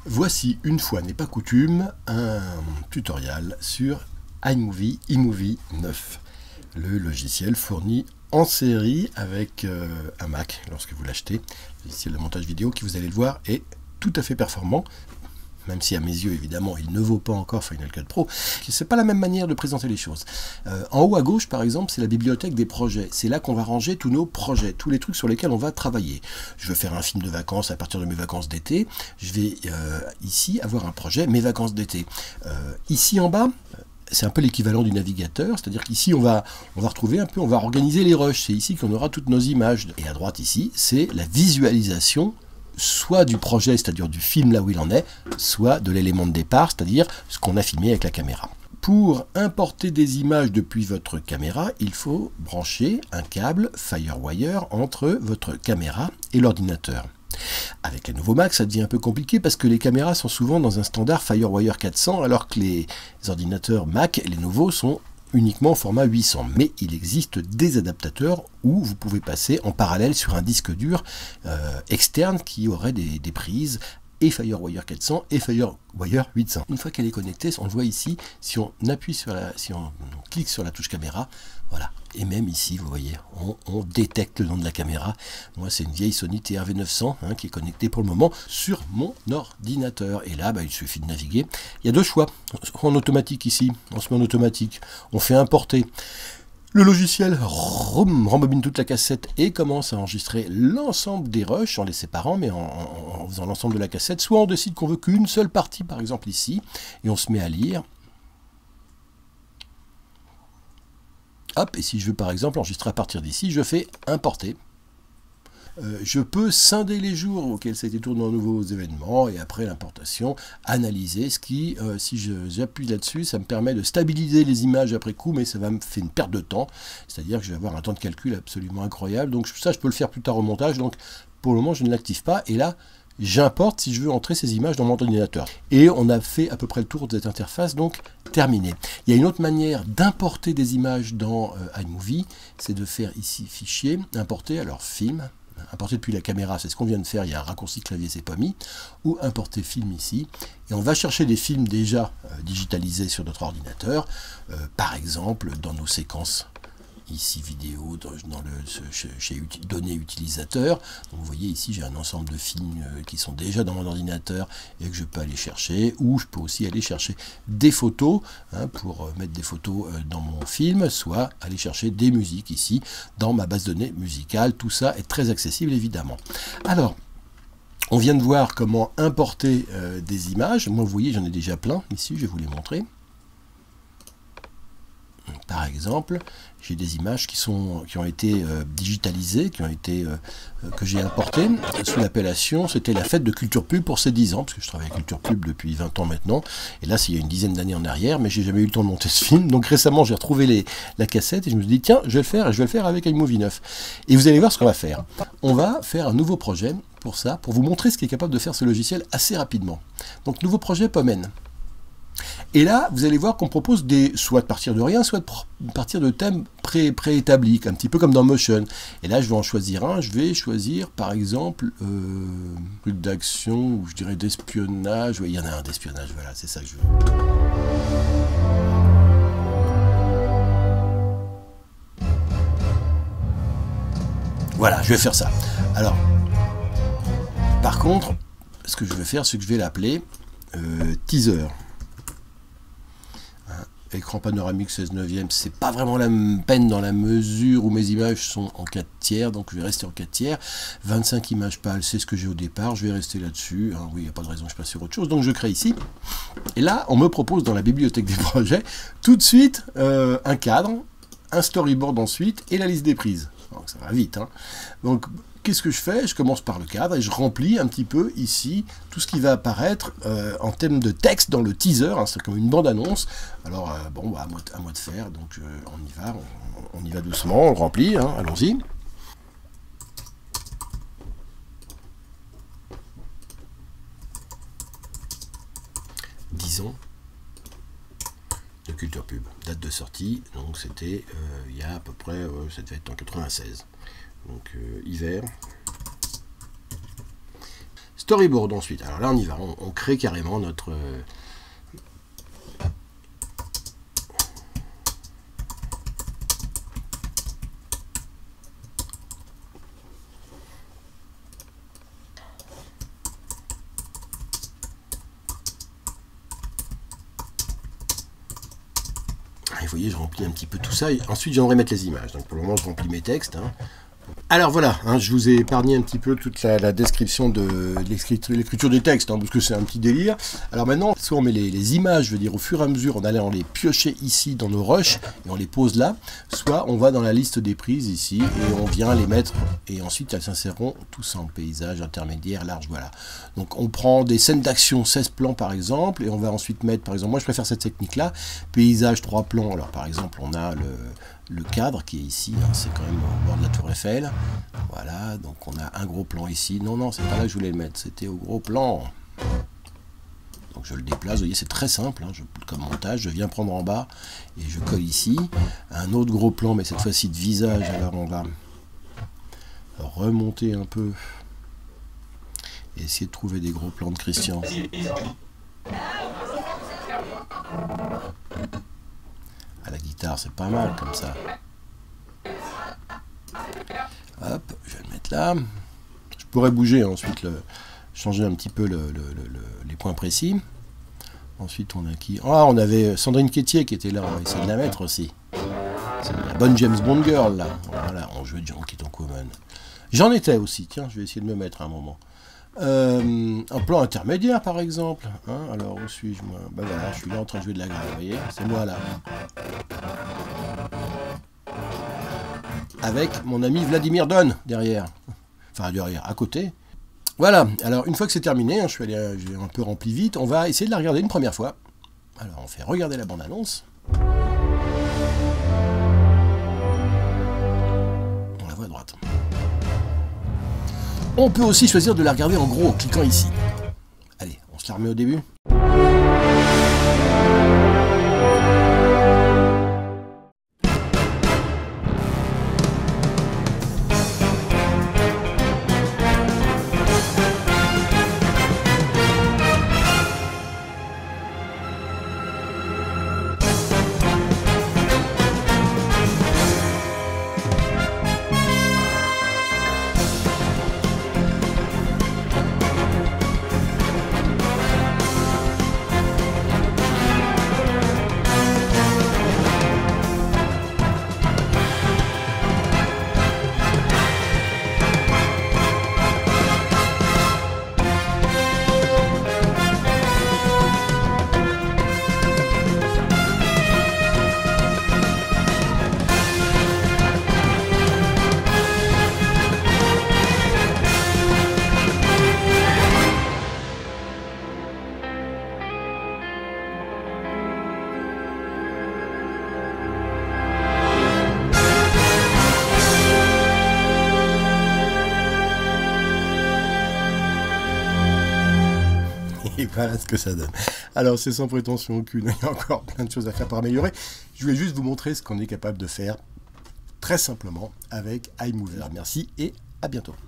Voici, une fois n'est pas coutume, un tutoriel sur iMovie, iMovie 9, le logiciel fourni en série avec un Mac lorsque vous l'achetez. Le logiciel de montage vidéo qui, vous allez le voir, est tout à fait performant, même si à mes yeux, évidemment, il ne vaut pas encore Final Cut Pro. C'est pas la même manière de présenter les choses. En haut à gauche, par exemple, c'est la bibliothèque des projets. C'est là qu'on va ranger tous nos projets, tous les trucs sur lesquels on va travailler. Je veux faire un film de vacances à partir de mes vacances d'été. Je vais ici avoir un projet, mes vacances d'été. Ici en bas, c'est un peu l'équivalent du navigateur, c'est-à-dire qu'ici on va retrouver un peu, on va organiser les rushs. C'est ici qu'on aura toutes nos images. Et à droite ici, c'est la visualisation soit du projet, c'est-à-dire du film là où il en est, soit de l'élément de départ, c'est-à-dire ce qu'on a filmé avec la caméra. Pour importer des images depuis votre caméra, il faut brancher un câble FireWire entre votre caméra et l'ordinateur. Avec les nouveaux Mac, ça devient un peu compliqué parce que les caméras sont souvent dans un standard FireWire 400, alors que les ordinateurs Mac, les nouveaux, sont uniquement au format 800, mais il existe des adaptateurs où vous pouvez passer en parallèle sur un disque dur externe qui aurait des prises et FireWire 400 et FireWire 800. Une fois qu'elle est connectée, on le voit ici, si on appuie sur si on clique sur la touche caméra, voilà, et même ici, vous voyez, on détecte le nom de la caméra. Moi, c'est une vieille Sony TRV900 qui est connectée pour le moment sur mon ordinateur. Et là, il suffit de naviguer. Il y a deux choix. En automatique ici, on se met en automatique. On fait importer. Le logiciel rembobine toute la cassette et commence à enregistrer l'ensemble des rushs en les séparant, mais en faisant l'ensemble de la cassette. Soit on décide qu'on veut qu'une seule partie, par exemple ici, et on se met à lire. Hop, et si je veux par exemple enregistrer à partir d'ici, je fais importer. Je peux scinder les jours auxquels ça a été tourné dans nouveaux événements et après l'importation, analyser ce qui, si j'appuie là-dessus, ça me permet de stabiliser les images après coup, mais ça va me faire une perte de temps, c'est-à-dire que je vais avoir un temps de calcul absolument incroyable. Donc ça, je peux le faire plus tard au montage, donc pour le moment, je ne l'active pas. Et là, j'importe si je veux entrer ces images dans mon ordinateur. Et on a fait à peu près le tour de cette interface, donc terminé. Il y a une autre manière d'importer des images dans iMovie, c'est de faire ici fichier, importer, alors film, importer depuis la caméra, c'est ce qu'on vient de faire, il y a un raccourci clavier, c'est pas mis, ou importer film ici, et on va chercher des films déjà digitalisés sur notre ordinateur, par exemple dans nos séquences. Ici vidéo, chez données utilisateurs. Donc vous voyez ici j'ai un ensemble de films qui sont déjà dans mon ordinateur et que je peux aller chercher, ou je peux aussi aller chercher des photos pour mettre des photos dans mon film, soit aller chercher des musiques ici dans ma base de données musicale. Tout ça est très accessible évidemment. Alors, on vient de voir comment importer des images. Moi vous voyez j'en ai déjà plein ici, je vais vous les montrer. Par exemple, j'ai des images qui ont été digitalisées, que j'ai importées sous l'appellation, c'était la fête de Culture Pub pour ses 10 ans, parce que je travaille à Culture Pub depuis 20 ans maintenant, et là c'est il y a une dizaine d'années en arrière, mais j'ai jamais eu le temps de monter ce film, donc récemment j'ai retrouvé la cassette, et je me suis dit tiens, je vais le faire, et je vais le faire avec iMovie 9. Et vous allez voir ce qu'on va faire. On va faire un nouveau projet pour ça, pour vous montrer ce qu'est capable de faire ce logiciel assez rapidement. Donc nouveau projet Pomen. Et là, vous allez voir qu'on propose soit de partir de rien, soit de partir de thèmes préétablis, un petit peu comme dans Motion. Et là, je vais en choisir un. Je vais choisir, par exemple, truc d'action, ou je dirais d'espionnage. Oui, il y en a un d'espionnage, voilà, c'est ça que je veux. Voilà, je vais faire ça. Alors, par contre, ce que je vais faire, c'est que je vais l'appeler teaser. Écran panoramique 16/9, c'est pas vraiment la peine dans la mesure où mes images sont en 4 tiers, donc je vais rester en 4 tiers. 25 images pâles, c'est ce que j'ai au départ, je vais rester là-dessus. Oui, il n'y a pas de raison que je passe sur autre chose, donc je crée ici. Et là, on me propose dans la bibliothèque des projets, tout de suite, un cadre, un storyboard ensuite, et la liste des prises. Donc ça va vite. Donc, qu'est-ce que je fais? Je commence par le cadre et je remplis un petit peu ici tout ce qui va apparaître en termes de texte dans le teaser. C'est comme une bande-annonce. Alors, à moi de faire. Donc, on y va doucement, on remplit. Allons-y. Disons de Culture Pub. Date de sortie, donc c'était il y a à peu près, ça devait être en 96. Donc hiver. Storyboard ensuite. Alors là, on y va. On crée carrément notre... Vous voyez, je remplis un petit peu tout ça. Et ensuite, j'aimerais mettre les images. Donc pour le moment, je remplis mes textes. Hein. Alors voilà, hein, je vous ai épargné un petit peu toute la description de l'écriture des textes, hein, parce que c'est un petit délire. Alors maintenant, soit on met les images, je veux dire, au fur et à mesure, en allant les piocher ici dans nos rushs, et on les pose là, soit on va dans la liste des prises ici, et on vient les mettre, et ensuite elles s'inséreront tous en paysage, intermédiaire, large, voilà. Donc on prend des scènes d'action, 16 plans par exemple, et on va ensuite mettre, par exemple, moi je préfère cette technique-là, paysage 3 plans, alors par exemple on a le cadre qui est ici, hein, c'est quand même au bord de la tour Eiffel, voilà, donc on a un gros plan ici, non, c'est pas là que je voulais le mettre, c'était au gros plan, donc je le déplace, vous voyez, c'est très simple, hein, comme montage, je viens prendre en bas, et je colle ici, un autre gros plan, mais cette fois-ci de visage, alors on va remonter un peu, et essayer de trouver des gros plans de Christian. À la guitare, c'est pas mal comme ça. Hop, je vais le mettre là. Je pourrais bouger ensuite, changer un petit peu les points précis. Ensuite, on a qui? Ah, on avait Sandrine Quétier qui était là, on va essayer de la mettre aussi. C'est la bonne James Bond girl là. Voilà, on joue Junkie en Common. J'en étais aussi, tiens, je vais essayer de me mettre un moment. Un plan intermédiaire par exemple, hein, alors où suis-je moi? Ben voilà, je suis là en train de jouer de la guitare, vous voyez, c'est moi là. Avec mon ami Vladimir Don derrière, enfin derrière, à côté. Voilà, alors une fois que c'est terminé, hein, j'ai un peu rempli vite, on va essayer de la regarder une première fois. Alors on fait regarder la bande-annonce. On la voit à droite. On peut aussi choisir de la regarder en gros en cliquant ici. Allez, on se la remet au début. Et voilà ce que ça donne. Alors c'est sans prétention aucune, il y a encore plein de choses à faire pour améliorer. Je voulais juste vous montrer ce qu'on est capable de faire très simplement avec iMovie. Alors merci et à bientôt.